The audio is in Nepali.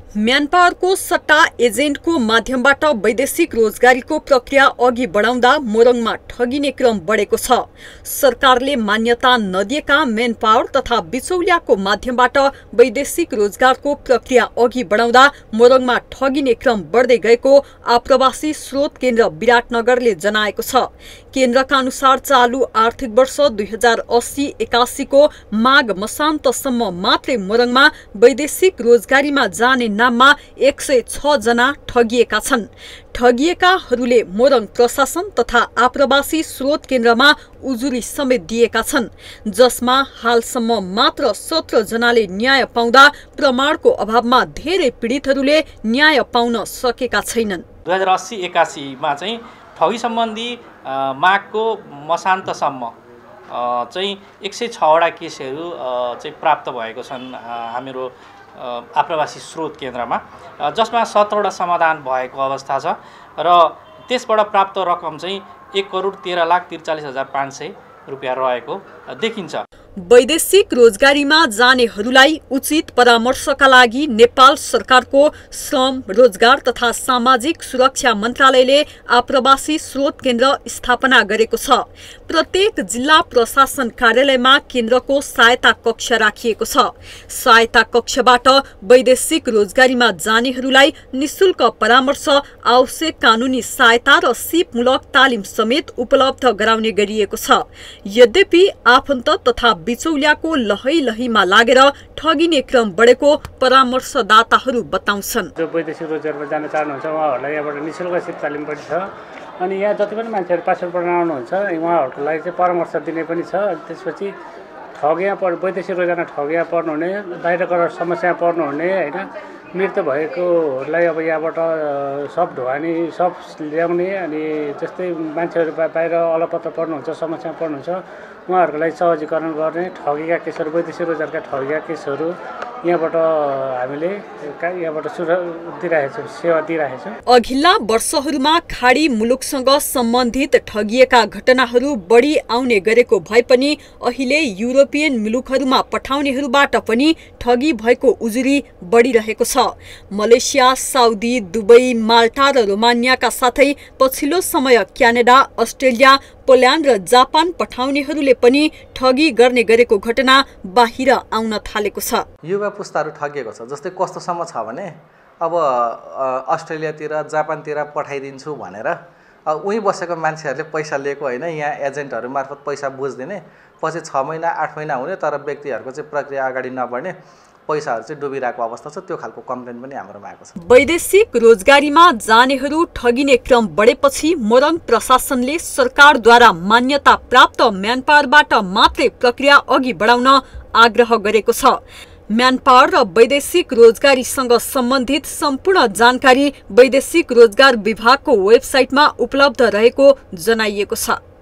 म्यानपावरको सट्टा एजेन्टको माध्यमबाट वैदेशिक रोजगारीको प्रक्रिया अघि बढाउँदा मोरङमा ठगिने क्रम बढेको छ। सरकारले मान्यता नदिएका म्यानपावर तथा बिचौलियाको माध्यमबाट वैदेशिक रोजगारको प्रक्रिया अघि बढाउँदा मोरङमा ठगिने क्रम बढ्दै गएको आप्रवासी स्रोत केन्द्र विराटनगरले जनाएको छ। केन्द्रका अनुसार चालू आर्थिक वर्ष 2080-81 को माघ मसान्तसम्म मात्रै मोरङमा वैदेशिक रोजगारीमा जाने नाममा 106 जना ठगिएका छन्। ठगिएकाहरूले मोरङ प्रशासन तथा आप्रवासी स्रोत केन्द्रमा उजुरी समेत दिएका छन्, जसमा हालसम्म मात्र 17 जनाले न्याय पाउँदा प्रमाणको अभावमा धेरै पीडितहरूले न्याय पाउन सकेका छैनन्। 2080-81 मा चाहिँ ठगी सम्बन्धी माघको मसान्तसम्म चाहिँ 106 वटा केसहरू चाहिँ प्राप्त भएको छन् हाम्रो आप्रवासी स्रोत केन्द्रमा, जसमा 17 वटा समाधान भएको अवस्था छ र त्यसबाट प्राप्त रकम चाहिँ 1,13,43,500 रुपैयाँ रहेको देखिन्छ। वैदेशिक रोजगारीमा जानेहरूलाई उचित परामर्शका लागि नेपाल सरकारको श्रम, रोजगार तथा सामाजिक सुरक्षा मन्त्रालयले आप्रवासी स्रोत केन्द्र स्थापना गरेको छ। प्रत्येक जिल्ला प्रशासन कार्यालयमा केन्द्रको सहायता कक्ष राखिएको छ। सहायता कक्षबाट वैदेशिक रोजगारीमा जानेहरूलाई निशुल्क परामर्श, आवश्यक कानुनी सहायता र सिपमूलक तालिम समेत उपलब्ध गराउने गरिएको छ। यद्यपि आफन्त तथा बिचौलियाको लहैलहीमा लागेर ठगिने क्रम बढेको परामर्शदाताहरू बताउँछन्। जो वैदेशिक रोजगारमा जान चाहनुहुन्छ उहाँहरूलाई यहाँबाट निशुल्क सिप तालिम पनि छ, अनि यहाँ जति पनि मान्छेहरू पासपोर्ट बनाउनुहुन्छ उहाँहरूको लागि चाहिँ परामर्श दिने पनि छ। त्यसपछि वैदेशिक रोजगारमा ठगिया पर्नुहुने, बाहिर गएर समस्या पर्नुहुने होइन, मृत्यु भएकोहरूलाई अब यहाँबाट सब ढुवानी सब ल्याउने, अनि जस्तै मान्छेहरू बाहिर अलपत्र पर्नुहुन्छ, समस्या पर्नुहुन्छ उहाँहरूको लागि सहजीकरण गर्ने ठगेका केसहरू, वैदेशिक रोजगारका ठगेका केसहरू यहाँबाट हामीले यहाँबाट सेवा दिइरहेका छौँ। अघिल्ला वर्षहरूमा खाडी मुलुकसँग सम्बन्धित ठगिएका घटनाहरू बढी आउने गरेको भए पनि अहिले युरोपियन मुलुकहरूमा पठाउनेहरूबाट पनि ठगी भएको उजुरी बढिरहेको छ। मलेसिया, साउदी, दुबई, माल्टा र रोमानियाका साथै पछिल्लो समय क्यानाडा, अस्ट्रेलिया, पोल्यान्ड र जापान पठाउनेहरूले पनि ठगी गर्ने गरेको घटना बाहिर आउन थालेको छ। युवा पुस्ताहरू ठगिएको छ। जस्तै कस्तोसम्म छ भने अब अस्ट्रेलियातिर, जापानतिर पठाइदिन्छु भनेर उहीँ बसेको मान्छेहरूले पैसा लिएको होइन, यहाँ एजेन्टहरू मार्फत पैसा बुझिदिने, पछि 6 महिना 8 महिना हुने तर व्यक्तिहरूको चाहिँ प्रक्रिया अगाडि नबढ्ने, पैसाहरू चाहिँ डुबिरहेको अवस्था छ। त्यो खालको कम्प्लेन पनि हाम्रोमा आएको छ। वैदेशिक रोजगारीमा जानेहरू ठगिने क्रम बढेपछि मोरङ प्रशासनले सरकारद्वारा मान्यता प्राप्त म्यानपावरबाट मात्रै प्रक्रिया अघि बढाउन आग्रह गरेको छ। म्यानपावर र वैदेशिक रोजगारीसँग सम्बन्धित सम्पूर्ण जानकारी वैदेशिक रोजगार विभागको वेबसाइटमा उपलब्ध रहेको जनाइएको छ।